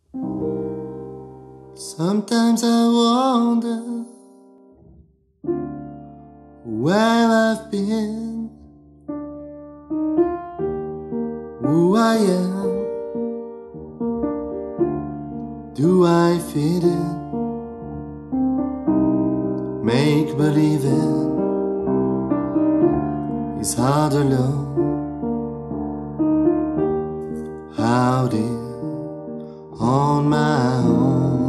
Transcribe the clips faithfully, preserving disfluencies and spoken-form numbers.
Sometimes I wonder where I've been, who I am. Do I fit in? Make believing is hard alone. How dear on my own.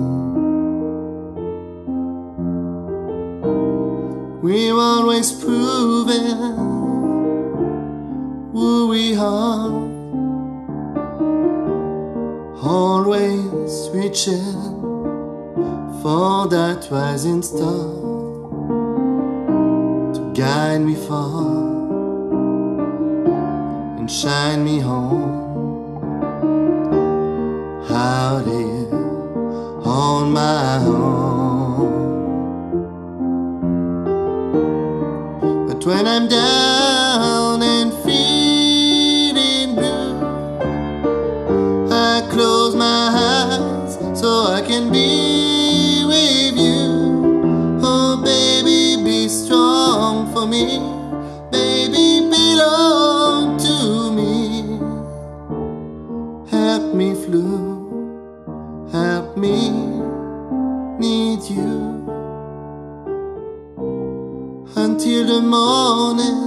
We're always proving who we are, always reaching for that rising star to guide me far and shine me home. Out here on my own. But when I'm down and feeling blue, I close my eyes so I can be with you. Oh baby, be strong for me. Baby, belong to me. Help me fly. Help me need you until the morning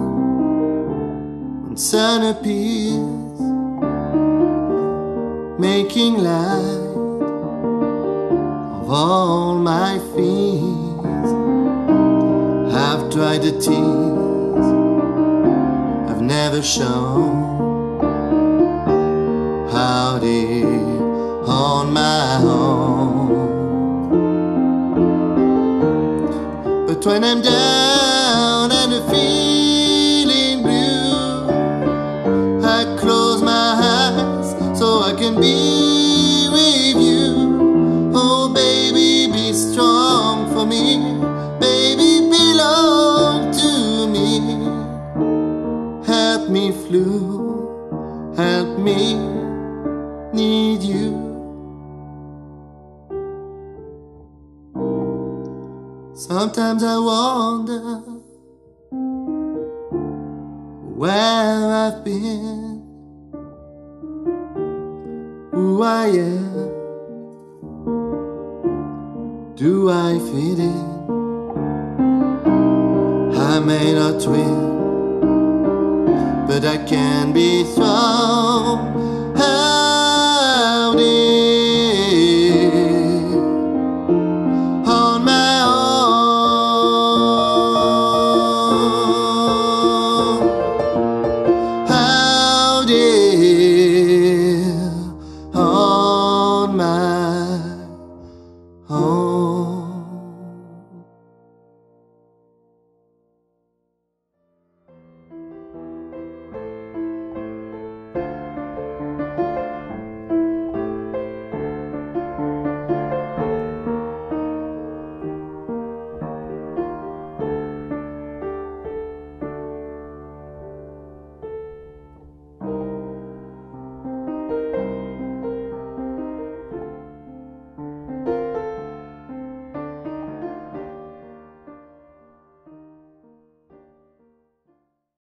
when sun appears, making light of all my fears. I've tried the tears I've never shown. How dear on my own. But when I'm down and I'm feeling blue, I close my eyes so I can be with you. Oh baby, be strong for me. Baby, belong to me. Help me fly, help me need you. Sometimes I wonder where I've been, who I am. Do I fit in? I may not win, but I can be strong. How dear on my own. How dear